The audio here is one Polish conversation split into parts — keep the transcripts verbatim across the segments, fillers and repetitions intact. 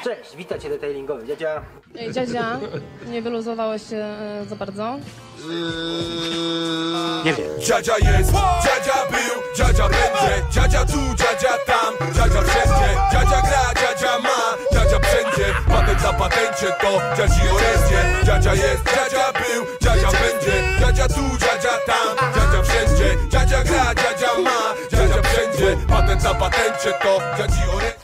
Cześć, witam cię detailingowy, dziadzia. Ej, dziadzia, nie wyluzowałeś się e, za bardzo? Nie wiem. Dziadzia jest, dziadzia był, dziadzia będzie, dziadzia tu, dziadzia tam, dziadzia wszędzie, dziadzia gra, dziadzia ma, dziadzia wszędzie, patent na patencie to dziadzi orędzie. Dziadzia jest, dziadzia był, dziadzia będzie, dziadzia tu, dziadzia tam, dziadzia wszędzie, dziadzia gra, dziadzia ma, dziadzia wszędzie, patent na patencie to dziadzi orędzie.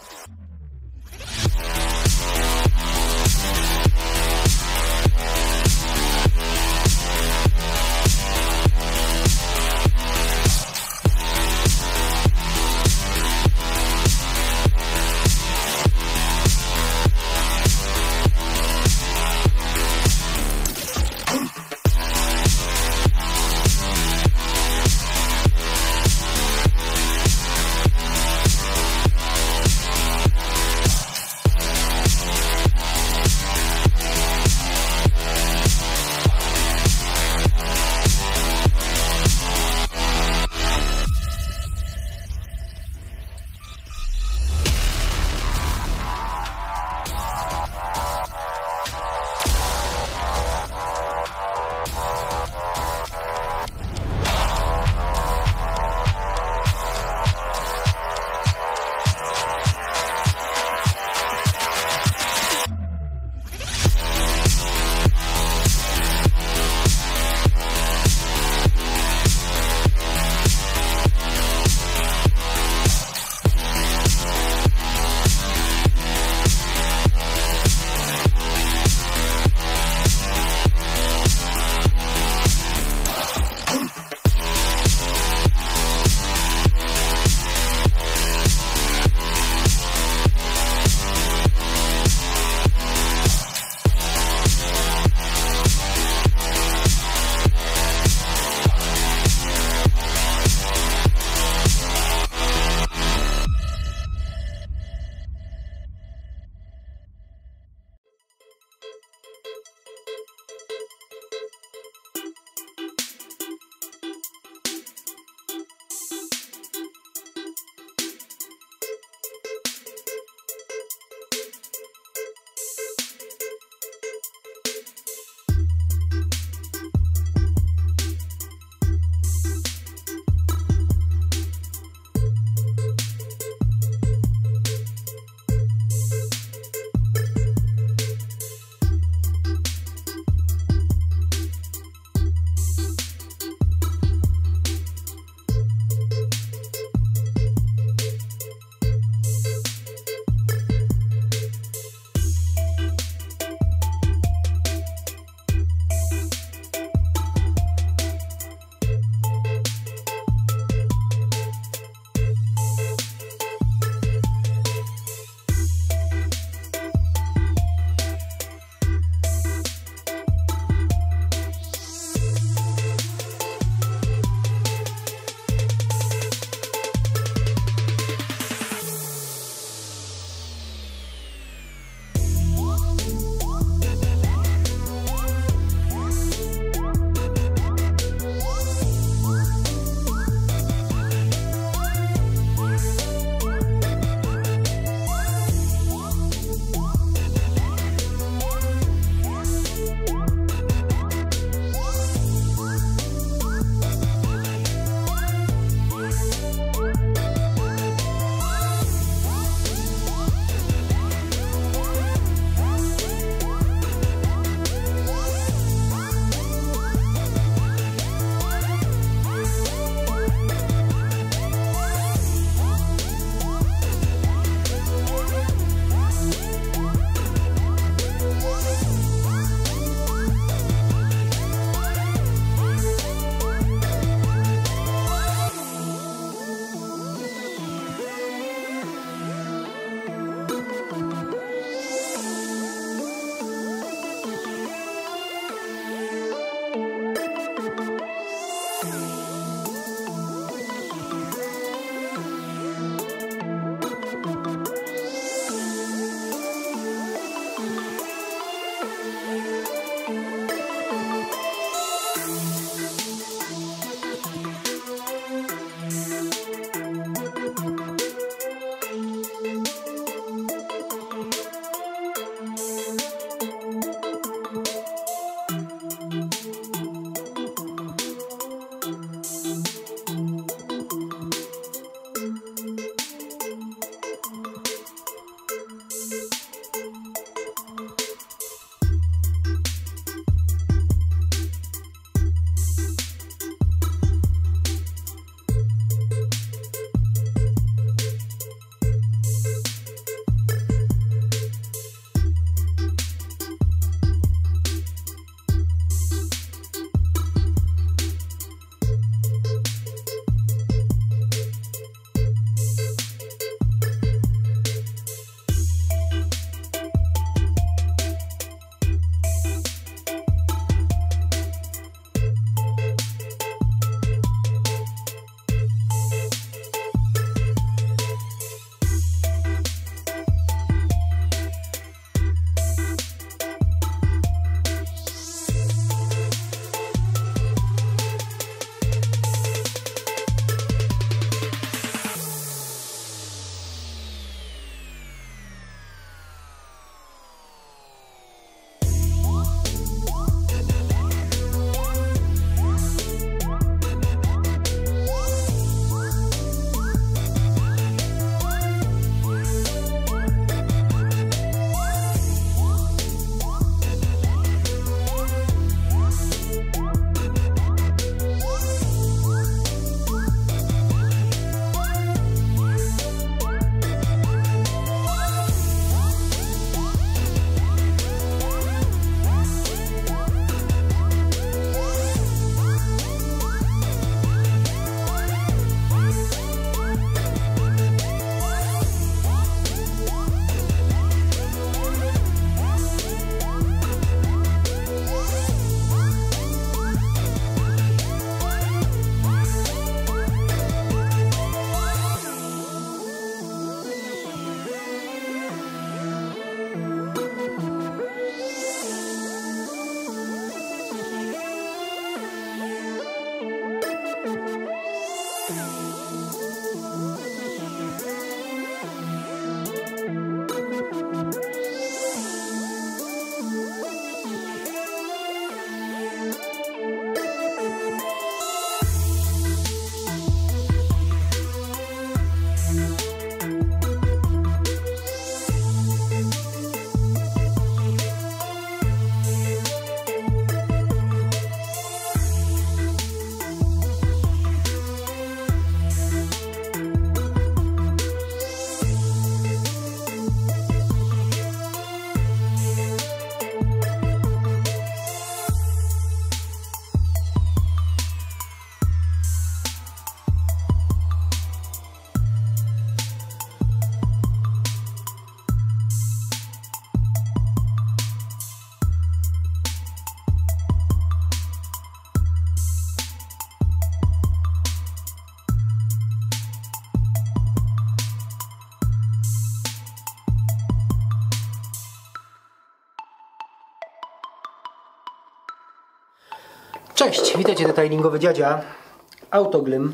Cześć, witajcie, detailingowy dziadzia. Autoglym.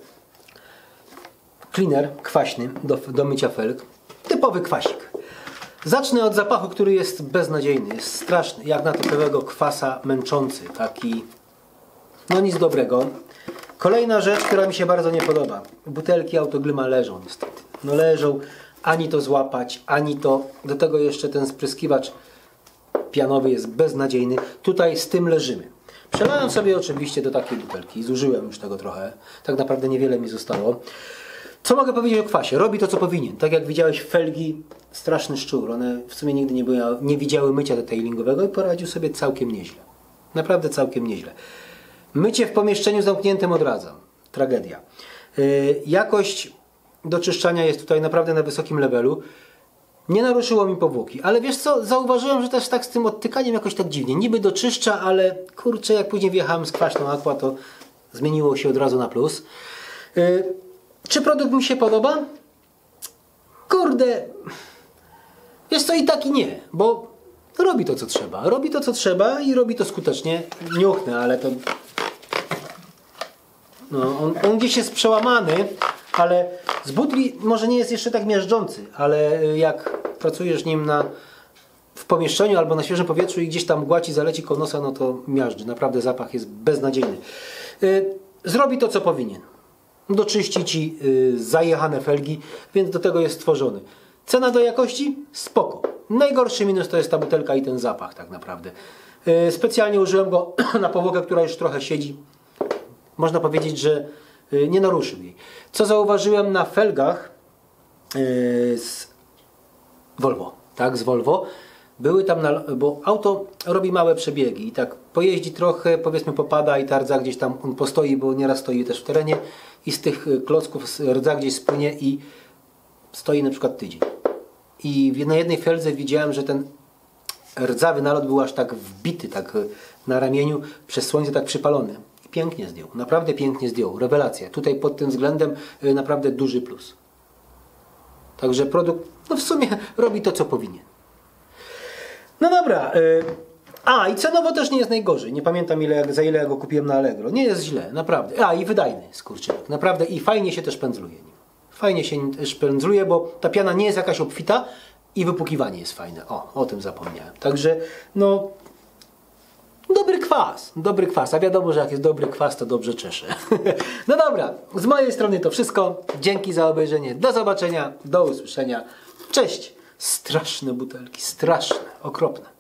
Cleaner kwaśny do, do mycia felg. Typowy kwasik. Zacznę od zapachu, który jest beznadziejny, jest straszny, jak na typowego kwasa męczący, taki, no nic dobrego. Kolejna rzecz, która mi się bardzo nie podoba. Butelki autoglyma leżą niestety. No leżą, ani to złapać, ani to, do tego jeszcze ten spryskiwacz pianowy jest beznadziejny. Tutaj z tym leżymy. Przelałem sobie oczywiście do takiej butelki, zużyłem już tego trochę, tak naprawdę niewiele mi zostało. Co mogę powiedzieć o kwasie? Robi to, co powinien. Tak jak widziałeś, felgi, straszny szczur. One w sumie nigdy nie, były, nie widziały mycia detailingowego i poradził sobie całkiem nieźle. Naprawdę całkiem nieźle. Mycie w pomieszczeniu zamkniętym odradzam. Tragedia. Yy, jakość doczyszczania jest tutaj naprawdę na wysokim levelu. Nie naruszyło mi powłoki. Ale wiesz co? Zauważyłem, że też tak z tym odtykaniem jakoś tak dziwnie. Niby doczyszcza, ale kurczę, jak później wjechałem z kwaśną aqua, to zmieniło się od razu na plus. Yy, Czy produkt mi się podoba? Kurde, wiesz co, i tak i nie, bo robi to, co trzeba. Robi to, co trzeba i robi to skutecznie. Niuchnę, ale to... No, on, on gdzieś jest przełamany, ale z butli może nie jest jeszcze tak miażdżący, ale jak pracujesz nim na, w pomieszczeniu albo na świeżym powietrzu i gdzieś tam mgła ci zaleci koło nosa, no to miażdży. Naprawdę zapach jest beznadziejny. Yy, zrobi to, co powinien. Doczyści ci yy, zajechane felgi, więc do tego jest stworzony. Cena do jakości? Spoko. Najgorszy minus to jest ta butelka i ten zapach tak naprawdę. Yy, specjalnie użyłem go na powłokę, która już trochę siedzi. Można powiedzieć, że yy, nie naruszył jej. Co zauważyłem na felgach yy, z Volvo, tak, z Volvo. Były tam, na, bo auto robi małe przebiegi i tak pojeździ trochę, powiedzmy popada i ta rdza gdzieś tam on postoi, bo nieraz stoi też w terenie i z tych klocków rdza gdzieś spłynie i stoi na przykład tydzień. I na jednej feldze widziałem, że ten rdzawy nalot był aż tak wbity, tak na ramieniu, przez słońce tak przypalony. I pięknie zdjął, naprawdę pięknie zdjął, rewelacja. Tutaj pod tym względem naprawdę duży plus. Także produkt, no w sumie robi to, co powinien. No dobra, yy, a i cenowo też nie jest najgorzej. Nie pamiętam ile, za ile ja go kupiłem na Allegro. Nie jest źle, naprawdę. A i wydajny skurczynek, naprawdę i fajnie się też pędzluje nim. Fajnie się też pędzluje, bo ta piana nie jest jakaś obfita i wypłukiwanie jest fajne. O, o tym zapomniałem. Także no, dobry kwas, dobry kwas. A wiadomo, że jak jest dobry kwas, to dobrze czesze. No dobra, z mojej strony to wszystko. Dzięki za obejrzenie. Do zobaczenia, do usłyszenia. Cześć. Straszne butelki, straszne, okropne.